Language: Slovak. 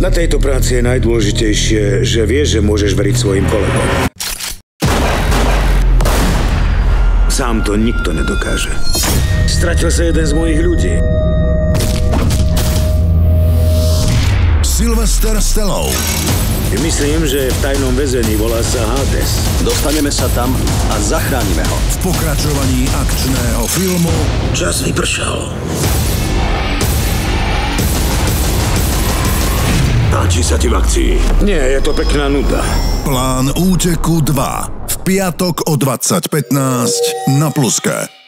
Na tejto práci je najdôležitejšie, že vieš, že môžeš veriť svojim kolegom. Sám to nikto nedokáže. Stratil sa jeden z mojich ľudí. Sylvester Stallone. Myslím, že v tajnom väzení volá sa Hades. Dostaneme sa tam a zachránime ho. V pokračovaní akčného filmu Čas vypršal. Páči sa ti v akcii? Nie, je to pekná nuda. Plán úteku 2. V piatok o 20:15 na Pluske.